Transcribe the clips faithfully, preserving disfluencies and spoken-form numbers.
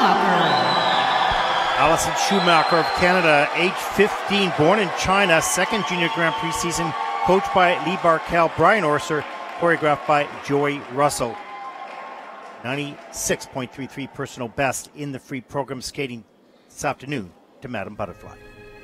Schumacher. Alison Schumacher of Canada, age fifteen, born in China, second Junior Grand Prix season, coached by Lee Barkel, Brian Orser, choreographed by Joey Russell. ninety-six point three three personal best in the free program, skating this afternoon to Madam Butterfly.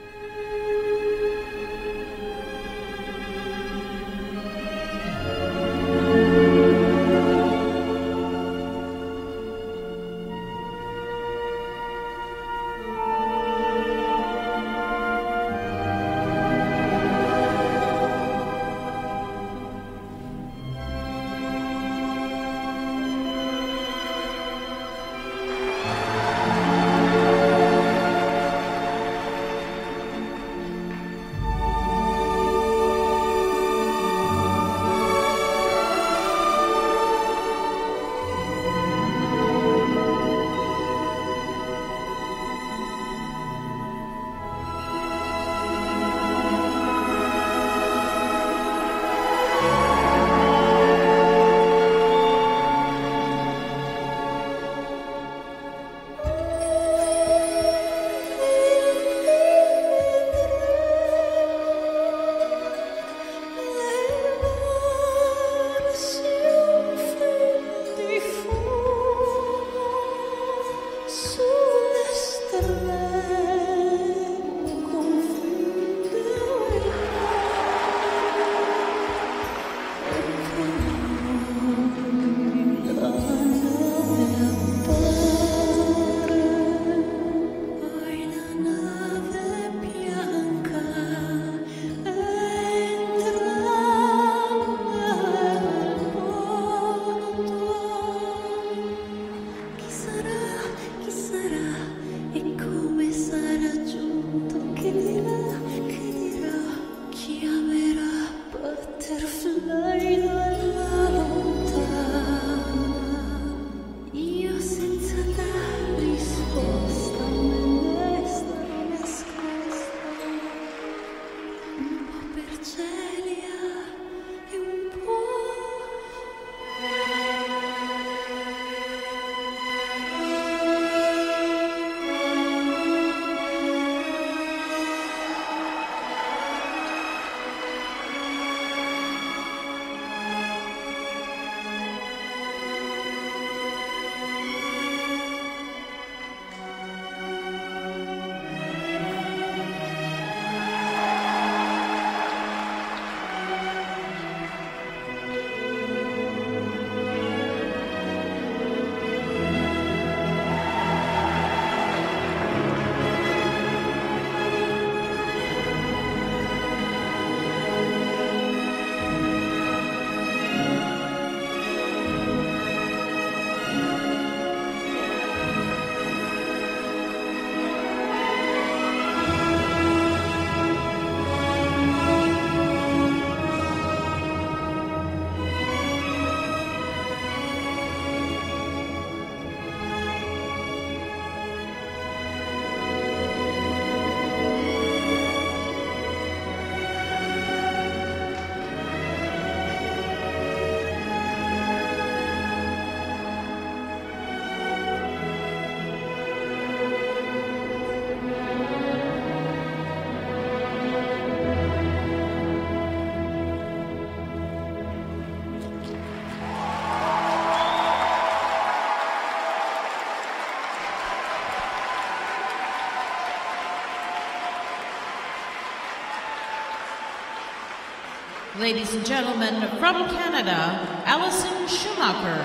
Ladies and gentlemen, from Canada, Alison Schumacher.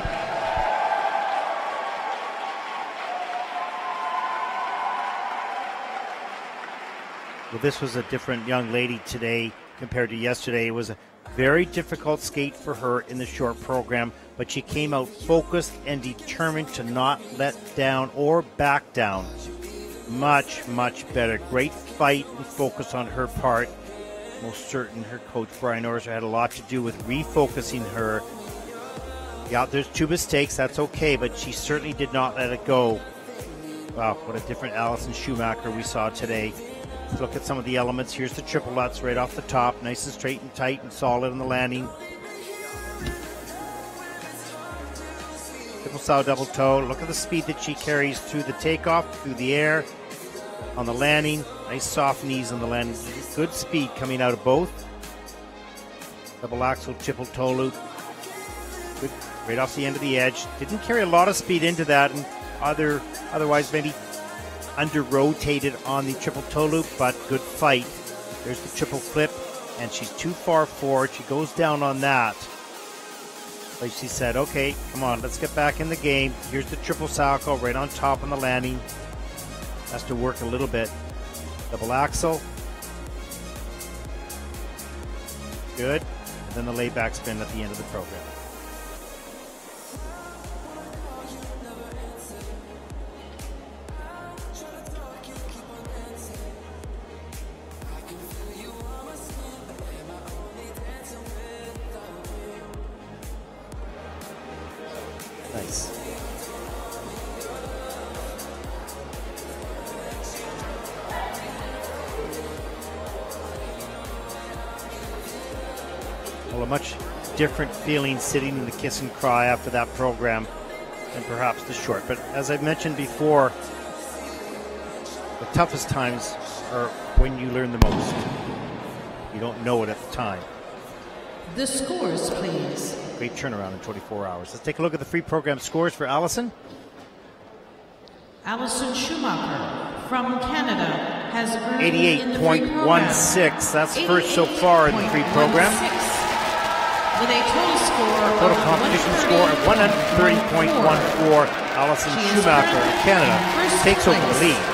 Well, this was a different young lady today compared to yesterday. It was a very difficult skate for her in the short program, but she came out focused and determined to not let down or back down. Much, much better. Great fight and focus on her part. Most certain her coach, Brian Orser, had a lot to do with refocusing her. Yeah, there's two mistakes. That's okay, but she certainly did not let it go. Wow, what a different Alison Schumacher we saw today. Let's look at some of the elements. Here's the triple Lutz right off the top. Nice and straight and tight and solid on the landing. Triple sow double toe. Look at the speed that she carries through the takeoff, through the air, on the landing. Nice soft knees on the landing. Good speed coming out of both. Double axel, triple toe loop. Good, right off the end of the edge. Didn't carry a lot of speed into that, and other otherwise maybe under-rotated on the triple toe loop, but good fight. There's the triple flip, and she's too far forward. She goes down on that. Like she said, okay, come on, let's get back in the game. Here's the triple salchow right on top on the landing. Has to work a little bit. Double axel. Good. And then the layback spin at the end of the program. Nice. Well, a much different feeling sitting in the kiss and cry after that program than perhaps the short. But as I've mentioned before, the toughest times are when you learn the most. You don't know it at the time. The scores, please. Great turnaround in twenty-four hours. Let's take a look at the free program scores for Alison. Alison Schumacher from Canada has earned eighty-eight point one six. That's first so far in the free program. With a total score Total of competition score of one thirty point one four. Alison Schumacher of Canada takes over the lead.